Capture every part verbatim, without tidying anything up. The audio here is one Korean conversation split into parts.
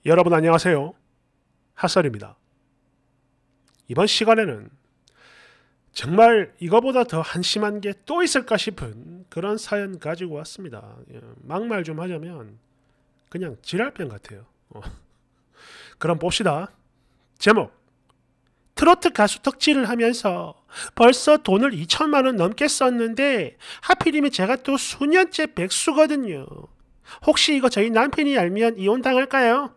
여러분 안녕하세요. 핫설입니다. 이번 시간에는 정말 이거보다 더 한심한 게 또 있을까 싶은 그런 사연 가지고 왔습니다. 예, 막말 좀 하자면 그냥 지랄병 같아요. 어. 그럼 봅시다. 제목: 트로트 가수 덕질을 하면서 벌써 돈을 이천만 원 넘게 썼는데 하필이면 제가 또 수년째 백수거든요. 혹시 이거 저희 남편이 알면 이혼당할까요?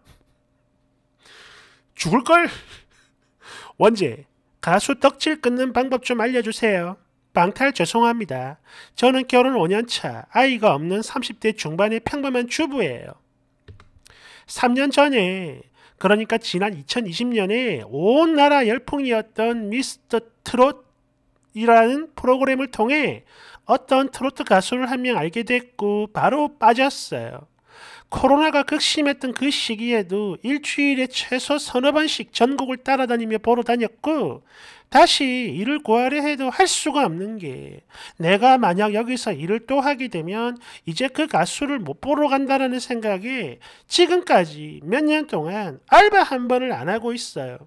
죽을걸? 원제, 가수 덕질 끊는 방법 좀 알려주세요. 방탈 죄송합니다. 저는 결혼 오 년 차, 아이가 없는 삼십 대 중반의 평범한 주부예요. 삼 년 전에, 그러니까 지난 이천이십 년에 온 나라 열풍이었던 미스터 트롯이라는 프로그램을 통해 어떤 트로트 가수를 한 명 알게 됐고 바로 빠졌어요. 코로나가 극심했던 그 시기에도 일주일에 최소 서너 번씩 전국을 따라다니며 보러 다녔고, 다시 일을 구하려 해도 할 수가 없는 게, 내가 만약 여기서 일을 또 하게 되면 이제 그 가수를 못 보러 간다는 생각에 지금까지 몇 년 동안 알바 한 번을 안 하고 있어요.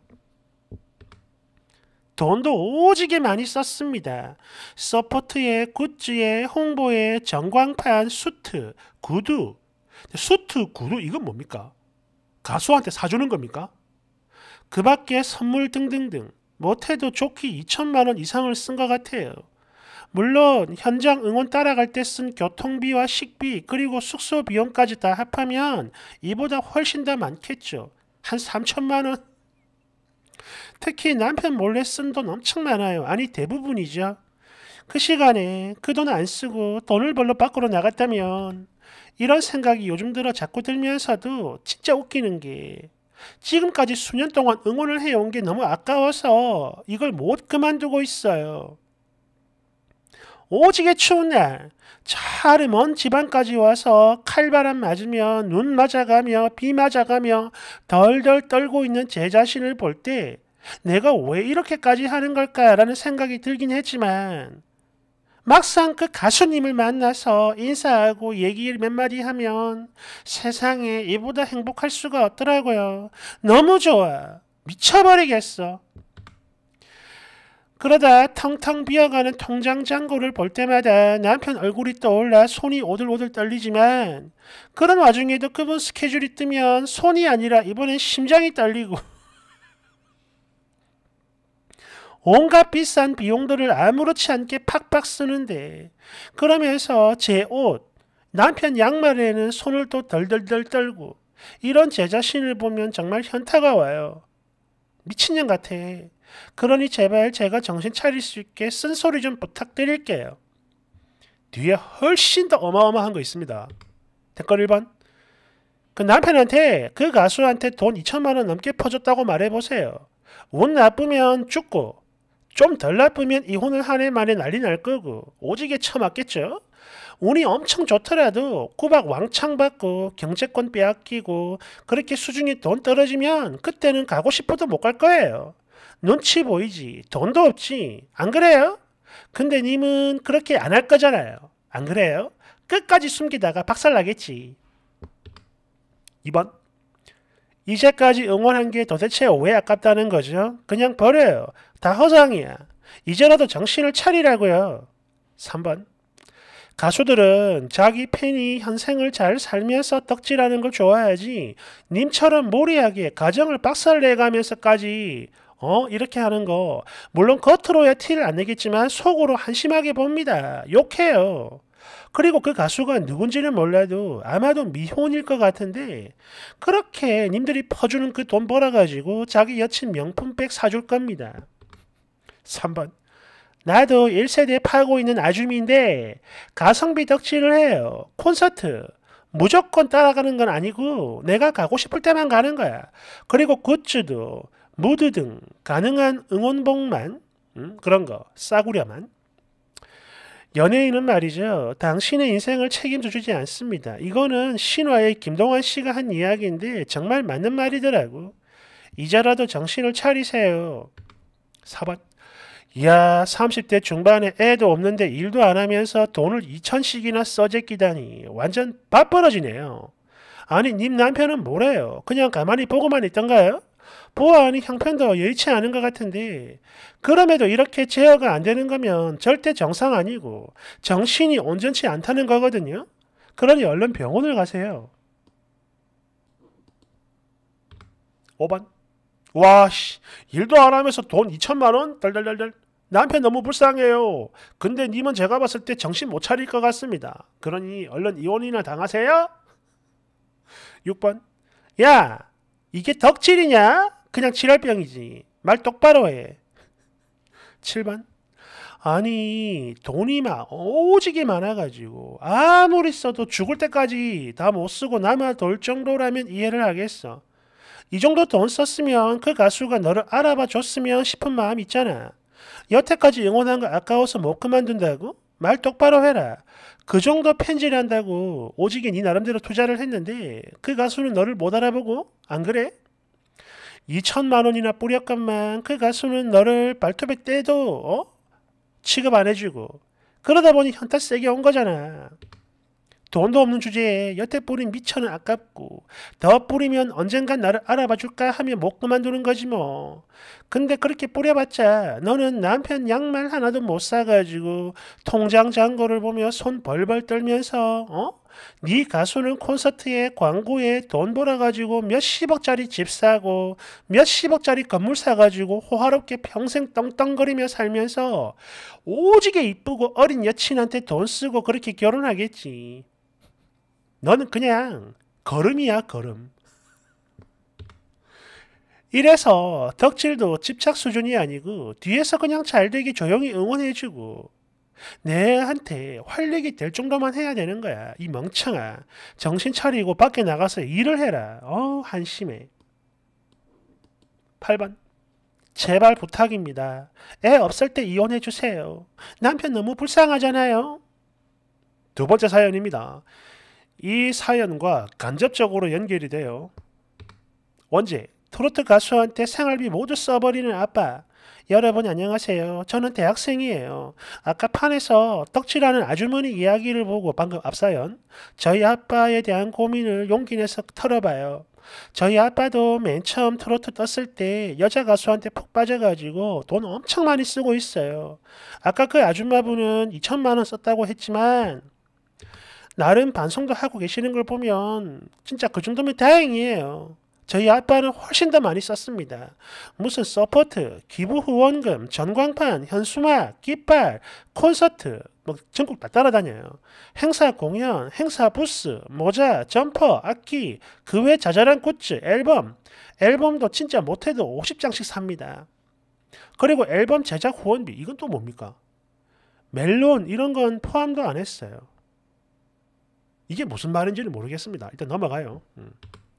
돈도 오지게 많이 썼습니다. 서포트에, 굿즈에, 홍보에, 전광판, 수트, 구두. 수트, 구두 이건 뭡니까? 가수한테 사주는 겁니까? 그 밖에 선물 등등등 못해도 좋게 이천만 원 이상을 쓴 것 같아요. 물론 현장 응원 따라갈 때 쓴 교통비와 식비 그리고 숙소 비용까지 다 합하면 이보다 훨씬 더 많겠죠. 한 삼천만 원? 특히 남편 몰래 쓴 돈 엄청 많아요. 아니 대부분이죠. 그 시간에 그 돈 안 쓰고 돈을 벌러 밖으로 나갔다면, 이런 생각이 요즘 들어 자꾸 들면서도 진짜 웃기는 게, 지금까지 수년 동안 응원을 해온 게 너무 아까워서 이걸 못 그만두고 있어요. 오지게 추운 날, 차를 먼 지방까지 와서 칼바람 맞으며 눈 맞아가며 비 맞아가며 덜덜 떨고 있는 제 자신을 볼 때 내가 왜 이렇게까지 하는 걸까라는 생각이 들긴 했지만, 막상 그 가수님을 만나서 인사하고 얘기 몇 마디 하면 세상에 이보다 행복할 수가 없더라고요. 너무 좋아. 미쳐버리겠어. 그러다 텅텅 비어가는 통장 잔고를 볼 때마다 남편 얼굴이 떠올라 손이 오들오들 떨리지만, 그런 와중에도 그분 스케줄이 뜨면 손이 아니라 이번엔 심장이 떨리고 온갖 비싼 비용들을 아무렇지 않게 팍팍 쓰는데, 그러면서 제 옷, 남편 양말에는 손을 또 덜덜덜 떨고, 이런 제 자신을 보면 정말 현타가 와요. 미친년 같아. 그러니 제발 제가 정신 차릴 수 있게 쓴소리 좀 부탁드릴게요. 뒤에 훨씬 더 어마어마한 거 있습니다. 댓글 일 번. 그 남편한테 그 가수한테 돈 이천만 원 넘게 퍼줬다고 말해보세요. 운 나쁘면 죽고 좀 덜 나쁘면 이혼을 한 해 만에 난리 날 거고 오지게 처맞겠죠? 운이 엄청 좋더라도 꼬박 왕창 받고 경제권 빼앗기고 그렇게 수중에 돈 떨어지면 그때는 가고 싶어도 못 갈 거예요. 눈치 보이지. 돈도 없지. 안 그래요? 근데 님은 그렇게 안 할 거잖아요. 안 그래요? 끝까지 숨기다가 박살나겠지. 이 번. 이제까지 응원한 게 도대체 왜 아깝다는 거죠? 그냥 버려요. 다 허상이야. 이제라도 정신을 차리라고요. 삼 번. 가수들은 자기 팬이 현생을 잘 살면서 덕질하는 걸 좋아하지, 님처럼 무리하게 가정을 박살내가면서까지 어 이렇게 하는 거, 물론 겉으로야 티를 안 내겠지만 속으로 한심하게 봅니다. 욕해요. 그리고 그 가수가 누군지는 몰라도 아마도 미혼일 것 같은데, 그렇게 님들이 퍼주는 그 돈 벌어가지고 자기 여친 명품백 사줄 겁니다. 삼 번. 나도 일 세대 팔고 있는 아줌인데 가성비 덕질을 해요. 콘서트 무조건 따라가는 건 아니고 내가 가고 싶을 때만 가는 거야. 그리고 굿즈도 무드 등 가능한 응원봉만, 음, 그런 거 싸구려만. 연예인은 말이죠, 당신의 인생을 책임져 주지 않습니다. 이거는 신화의 김동완 씨가 한 이야기인데 정말 맞는 말이더라고. 이제라도 정신을 차리세요. 사 번. 이야, 삼십 대 중반에 애도 없는데 일도 안 하면서 돈을 이천씩이나 써제끼다니 완전 밥벌어지네요. 아니 님 남편은 뭐래요? 그냥 가만히 보고만 있던가요? 보아하니 형편도 여의치 않은 것 같은데 그럼에도 이렇게 제어가 안 되는 거면 절대 정상 아니고 정신이 온전치 않다는 거거든요. 그러니 얼른 병원을 가세요. 오 번. 와, 씨, 일도 안 하면서 돈 이천만 원? 덜덜덜덜. 남편 너무 불쌍해요. 근데 님은 제가 봤을 때 정신 못 차릴 것 같습니다. 그러니 얼른 이혼이나 당하세요. 육 번. 야, 이게 덕질이냐? 그냥 칠할병이지. 말 똑바로 해. 칠 번. 아니 돈이 막 오지게 많아가지고 아무리 써도 죽을 때까지 다 못 쓰고 남아돌 정도라면 이해를 하겠어. 이 정도 돈 썼으면 그 가수가 너를 알아봐 줬으면 싶은 마음 있잖아. 여태까지 응원한 거 아까워서 못 그만둔다고? 말 똑바로 해라. 그 정도 팬질한다고 오지게 네 나름대로 투자를 했는데 그 가수는 너를 못 알아보고? 안 그래? 이천만 원이나 뿌렸건만 그 가수는 너를 발톱에 떼도 어? 취급 안 해주고 그러다 보니 현타 세게 온 거잖아. 돈도 없는 주제에 여태 뿌린 미천은 아깝고 더 뿌리면 언젠간 나를 알아봐 줄까 하며 못 그만두는 거지 뭐. 근데 그렇게 뿌려봤자 너는 남편 양말 하나도 못 사가지고 통장 잔고를 보며 손 벌벌 떨면서 어? 네 가수는 콘서트에 광고에 돈 벌어가지고 몇십억짜리 집 사고 몇십억짜리 건물 사가지고 호화롭게 평생 떵떵거리며 살면서 오지게 이쁘고 어린 여친한테 돈 쓰고 그렇게 결혼하겠지. 너는 그냥 걸음이야 걸음. 이래서 덕질도 집착 수준이 아니고 뒤에서 그냥 잘되게 조용히 응원해주고 내한테 활력이 될 정도만 해야 되는 거야. 이 멍청아. 정신 차리고 밖에 나가서 일을 해라. 어우 한심해. 팔 번. 제발 부탁입니다. 애 없을 때 이혼해주세요. 남편 너무 불쌍하잖아요. 두 번째 사연입니다. 이 사연과 간접적으로 연결이 돼요. 원제, 트로트 가수한테 생활비 모두 써버리는 아빠. 여러분 안녕하세요. 저는 대학생이에요. 아까 판에서 떡칠하는 아주머니 이야기를 보고 방금 앞사연 저희 아빠에 대한 고민을 용기 내서 털어봐요. 저희 아빠도 맨 처음 트로트 떴을 때 여자 가수한테 푹 빠져가지고 돈 엄청 많이 쓰고 있어요. 아까 그 아줌마분은 이천만 원 썼다고 했지만 나름 반성도 하고 계시는 걸 보면 진짜 그 정도면 다행이에요. 저희 아빠는 훨씬 더 많이 썼습니다. 무슨 서포트, 기부 후원금, 전광판, 현수막, 깃발, 콘서트 뭐 전국 다 따라다녀요. 행사 공연, 행사 부스, 모자, 점퍼, 악기, 그 외 자잘한 굿즈, 앨범. 앨범도 진짜 못해도 오십 장씩 삽니다. 그리고 앨범 제작 후원비 이건 또 뭡니까? 멜론 이런 건 포함도 안 했어요. 이게 무슨 말인지는 모르겠습니다. 일단 넘어가요. 음.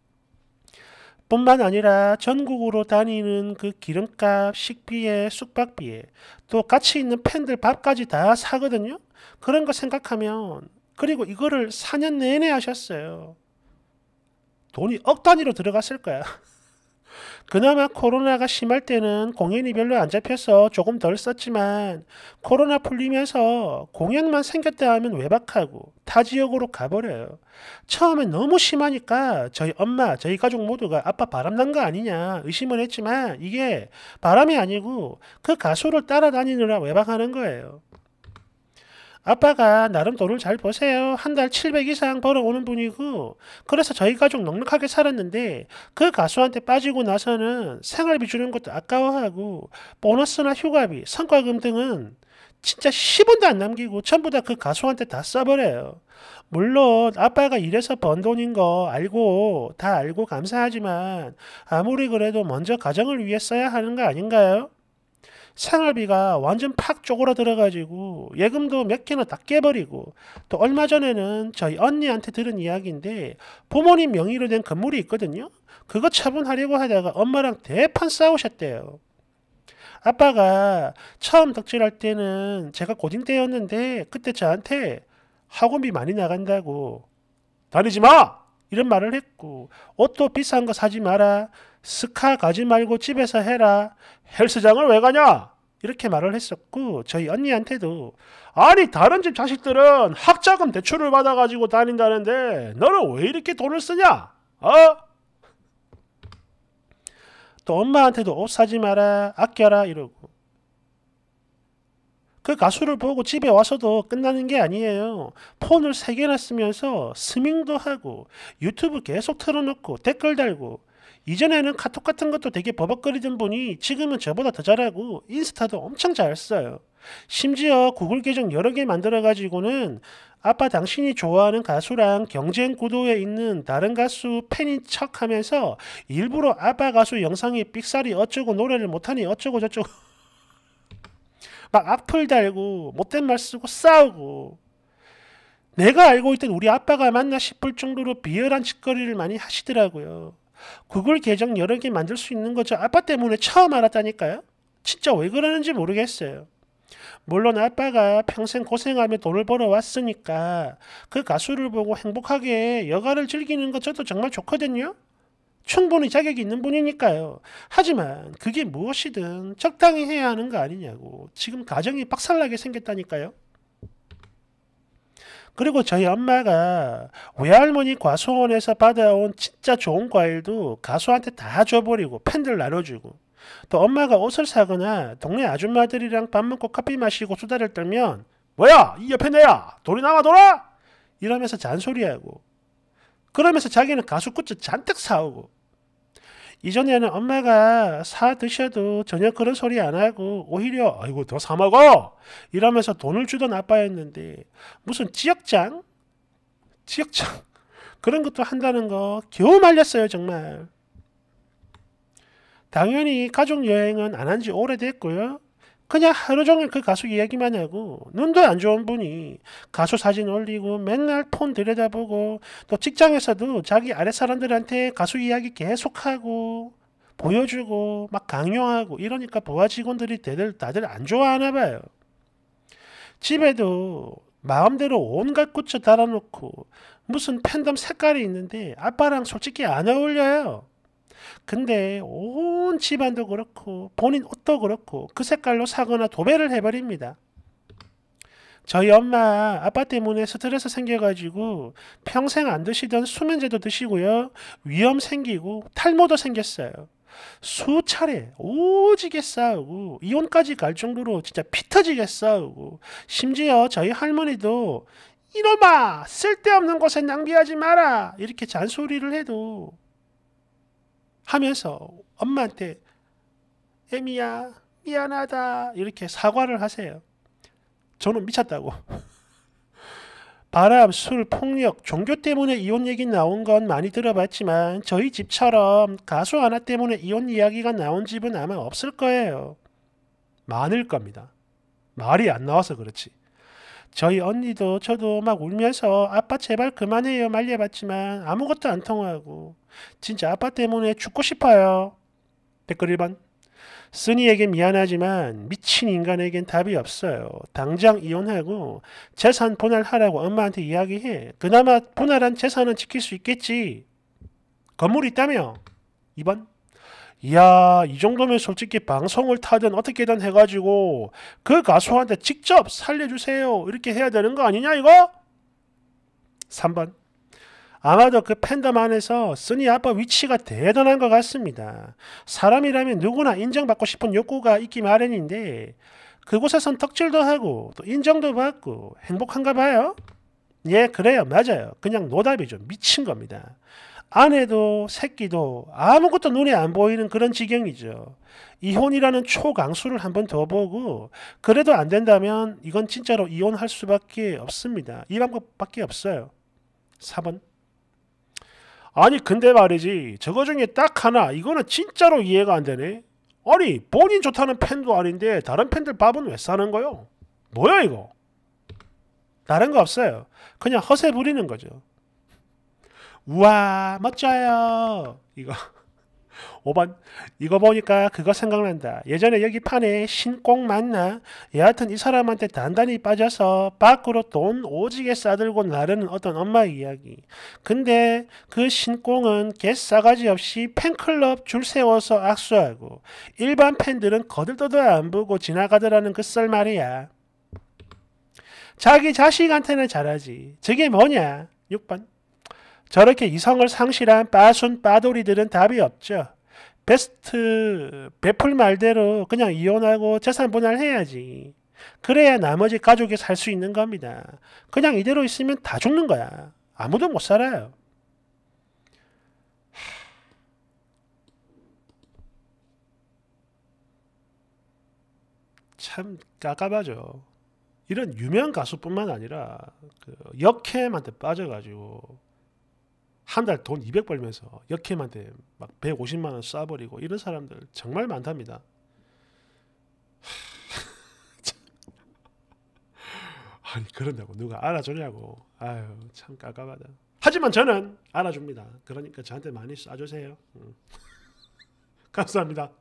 뿐만 아니라 전국으로 다니는 그 기름값, 식비에, 숙박비에 또 같이 있는 팬들 밥까지 다 사거든요. 그런 거 생각하면 그리고 이거를 사 년 내내 하셨어요. 돈이 억 단위로 들어갔을 거야. 그나마 코로나가 심할 때는 공연이 별로 안 잡혀서 조금 덜 썼지만 코로나 풀리면서 공연만 생겼다 하면 외박하고 타 지역으로 가버려요. 처음엔 너무 심하니까 저희 엄마, 저희 가족 모두가 아빠 바람난 거 아니냐 의심을 했지만 이게 바람이 아니고 그 가수를 따라다니느라 외박하는 거예요. 아빠가 나름 돈을 잘 버세요. 한 달 칠백 이상 벌어오는 분이고 그래서 저희 가족 넉넉하게 살았는데 그 가수한테 빠지고 나서는 생활비 주는 것도 아까워하고 보너스나 휴가비, 성과금 등은 진짜 십 원도 안 남기고 전부 다 그 가수한테 다 써버려요. 물론 아빠가 일해서 번 돈인 거 알고 다 알고 감사하지만 아무리 그래도 먼저 가정을 위해 써야 하는 거 아닌가요? 생활비가 완전 팍 쪼그라들어가지고 예금도 몇 개나 다 깨버리고 또 얼마 전에는 저희 언니한테 들은 이야기인데 부모님 명의로 된 건물이 있거든요. 그거 처분하려고 하다가 엄마랑 대판 싸우셨대요. 아빠가 처음 덕질할 때는 제가 고딩 때였는데 그때 저한테 학원비 많이 나간다고 다니지 마! 이런 말을 했고 옷도 비싼 거 사지 마라. 스카 가지 말고 집에서 해라. 헬스장을 왜 가냐? 이렇게 말을 했었고 저희 언니한테도 아니 다른 집 자식들은 학자금 대출을 받아가지고 다닌다는데 너는 왜 이렇게 돈을 쓰냐? 어? 또 엄마한테도 옷 사지 마라 아껴라 이러고 그 가수를 보고 집에 와서도 끝나는 게 아니에요. 폰을 세 개나 쓰면서 스밍도 하고 유튜브 계속 틀어놓고 댓글 달고 이전에는 카톡 같은 것도 되게 버벅거리던 분이 지금은 저보다 더 잘하고 인스타도 엄청 잘 써요. 심지어 구글 계정 여러 개 만들어가지고는 아빠 당신이 좋아하는 가수랑 경쟁 구도에 있는 다른 가수 팬인 척 하면서 일부러 아빠 가수 영상에 삑사리 어쩌고 노래를 못하니 어쩌고 저쩌고 막 악플 달고 못된 말 쓰고 싸우고 내가 알고 있던 우리 아빠가 맞나 싶을 정도로 비열한 짓거리를 많이 하시더라고요. 구글 계정 여러 개 만들 수 있는 거죠. 아빠 때문에 처음 알았다니까요. 진짜 왜 그러는지 모르겠어요. 물론 아빠가 평생 고생하며 돈을 벌어왔으니까 그 가수를 보고 행복하게 여가를 즐기는 것 저도 정말 좋거든요. 충분히 자격이 있는 분이니까요. 하지만 그게 무엇이든 적당히 해야 하는 거 아니냐고. 지금 가정이 박살나게 생겼다니까요. 그리고 저희 엄마가 외할머니 과수원에서 받아온 진짜 좋은 과일도 가수한테 다 줘버리고 팬들 나눠주고 또 엄마가 옷을 사거나 동네 아줌마들이랑 밥 먹고 커피 마시고 수다를 떨면 뭐야 이 옆에 내야 돈이 남아 돌아? 이러면서 잔소리하고 그러면서 자기는 가수 굿즈 잔뜩 사오고 이전에는 엄마가 사 드셔도 전혀 그런 소리 안 하고 오히려 아이고 더 사 먹어 이러면서 돈을 주던 아빠였는데 무슨 지역장? 지역장 그런 것도 한다는 거 겨우 말렸어요 정말. 당연히 가족여행은 안 한 지 오래됐고요. 그냥 하루 종일 그 가수 이야기만 하고 눈도 안 좋은 분이 가수 사진 올리고 맨날 폰 들여다보고 또 직장에서도 자기 아랫 사람들한테 가수 이야기 계속하고 보여주고 막 강요하고 이러니까 부하 직원들이 다들, 다들 안 좋아하나 봐요. 집에도 마음대로 온갖 굿즈 달아놓고 무슨 팬덤 색깔이 있는데 아빠랑 솔직히 안 어울려요. 근데 온 집안도 그렇고 본인 옷도 그렇고 그 색깔로 사거나 도배를 해버립니다. 저희 엄마 아빠 때문에 스트레스 생겨가지고 평생 안 드시던 수면제도 드시고요. 위염 생기고 탈모도 생겼어요. 수차례 오지게 싸우고 이혼까지 갈 정도로 진짜 피 터지게 싸우고 심지어 저희 할머니도 이놈아 쓸데없는 곳에 낭비하지 마라 이렇게 잔소리를 해도 하면서 엄마한테 애미야 미안하다 이렇게 사과를 하세요. 저는 미쳤다고. 바람, 술, 폭력, 종교 때문에 이혼 얘기 나온 건 많이 들어봤지만 저희 집처럼 가수 하나 때문에 이혼 이야기가 나온 집은 아마 없을 거예요. 많을 겁니다. 말이 안 나와서 그렇지. 저희 언니도 저도 막 울면서 아빠 제발 그만해요 말려봤지만 아무것도 안 통하고 진짜 아빠 때문에 죽고 싶어요. 댓글 일 번 쓰니에게 미안하지만 미친 인간에겐 답이 없어요. 당장 이혼하고 재산 분할하라고 엄마한테 이야기해. 그나마 분할한 재산은 지킬 수 있겠지. 건물이 있다며. 이 번 이야 이 정도면 솔직히 방송을 타든 어떻게든 해가지고 그 가수한테 직접 살려주세요 이렇게 해야 되는 거 아니냐 이거? 삼 번 아마도 그 팬덤 안에서 쓰니 아빠 위치가 대단한 것 같습니다. 사람이라면 누구나 인정받고 싶은 욕구가 있기 마련인데 그곳에선 덕질도 하고 또 인정도 받고 행복한가 봐요? 예 그래요 맞아요. 그냥 노답이죠. 미친 겁니다. 아내도 새끼도 아무것도 눈에 안 보이는 그런 지경이죠. 이혼이라는 초강수를 한번 더 보고 그래도 안 된다면 이건 진짜로 이혼할 수밖에 없습니다. 이 방법밖에 없어요. 사 번 아니 근데 말이지 저거 중에 딱 하나 이거는 진짜로 이해가 안 되네. 아니 본인 좋다는 팬도 아닌데 다른 팬들 밥은 왜 싸는 거요? 뭐야 이거? 다른 거 없어요. 그냥 허세 부리는 거죠. 우와 멋져요 이거 오 번 이거 보니까 그거 생각난다. 예전에 여기 판에 신꽁 맞나? 여하튼 이 사람한테 단단히 빠져서 밖으로 돈 오지게 싸들고 나르는 어떤 엄마 이야기. 근데 그 신꽁은 개싸가지 없이 팬클럽 줄 세워서 악수하고 일반 팬들은 거들떠도 안 보고 지나가더라는 그 썰 말이야. 자기 자식한테는 잘하지. 저게 뭐냐? 육 번 저렇게 이성을 상실한 빠순 빠돌이들은 답이 없죠. 베스트 베풀 말대로 그냥 이혼하고 재산 분할해야지. 그래야 나머지 가족이 살 수 있는 겁니다. 그냥 이대로 있으면 다 죽는 거야. 아무도 못 살아요. 참 깝깝하죠. 이런 유명 가수뿐만 아니라 그 역캠한테 빠져가지고 한 달 돈 이백 벌면서 역캠한테 막 백오십만 원 쏴버리고 이런 사람들 정말 많답니다. 아니 그런다고 누가 알아주냐고. 아유 참 깝깝하다. 하지만 저는 알아줍니다. 그러니까 저한테 많이 쏴주세요. 음. 감사합니다.